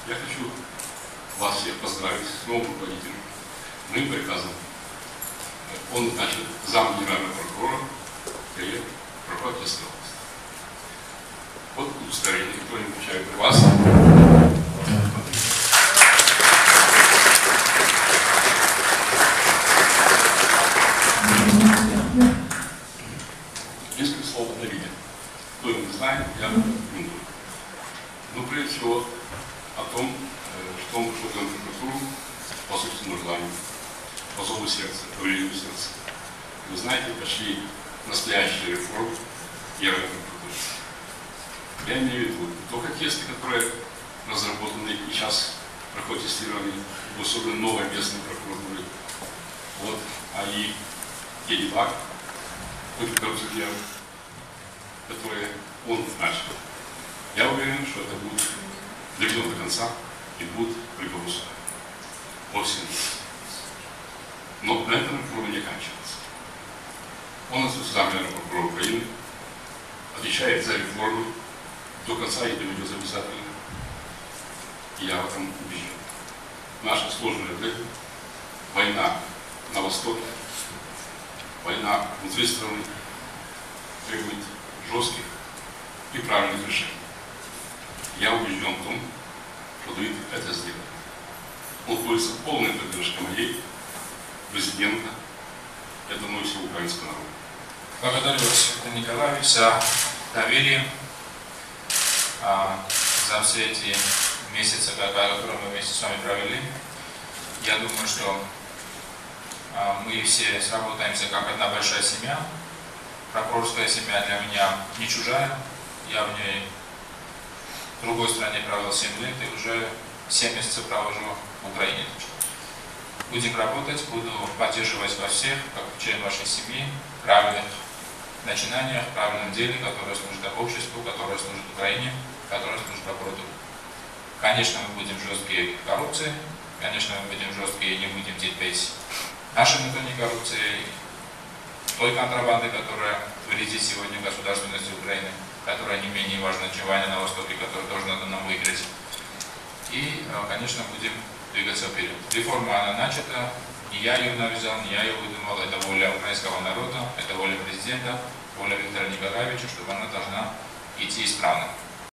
Я хочу вас всех поздравить с новым руководителем. Моим приказом он, значит, зам генерального прокурора прокурор Одесской области. Вот удостоверение, которое я получаю при вас. Несколько слов о Давиде. Кто его не знает, я рекомендую. Но прежде всего о том, что он пришел в прокуратуру по собственному желанию, по зову сердца, по велению сердца. Вы знаете, пошли настоящие реформы первой прокуратуры. Я имею в виду не только тесты, которые разработаны и сейчас проходят тестирование в особенно новой местной прокуратуре, вот, а и те дела, которые он начал. Я уверен, что это будет доведено до конца и будет приговор суда. Вовсе нет. Но на этом реформа не оканчивается. Он отсутствует замглавного прокурора Украины, отвечает за реформу до конца и доведет обязательно. И я в этом убежден. Наша сложная время, война на Востоке, война внутри страны требует жестких и правильных решений. Я убежден в том, что Давид это сделает. Он пользуется полной поддержкой моей, президента, я думаю, всего украинского народа. Благодарю вас, Виктор Николаевич, за доверие, за все эти месяцы, которые мы вместе с вами провели. Я думаю, что мы все сработаемся как одна большая семья. Прокурорская семья для меня не чужая. Я в ней в другой стране провел 7 лет и уже 7 месяцев провожу в Украине. Будем работать, буду поддерживать вас всех, как член вашей семьи, в правильных начинаниях, в правильном деле, которое служит обществу, которое служит Украине, которое служит прокуратуре. Конечно, мы будем жесткие в коррупции, конечно, мы будем жесткие и не будем терпеть нашей внутренней коррупции, той контрабанды, которая вредит сегодня государственности Украины, которая не менее важна, чем война на Востоке, которую тоже надо нам выиграть. И, конечно, будем двигаться вперед. Реформа, она начата, не я ее навязал, не я ее выдумал, это воля украинского народа, это воля президента, воля Виктора Николаевича, чтобы она должна идти исправно.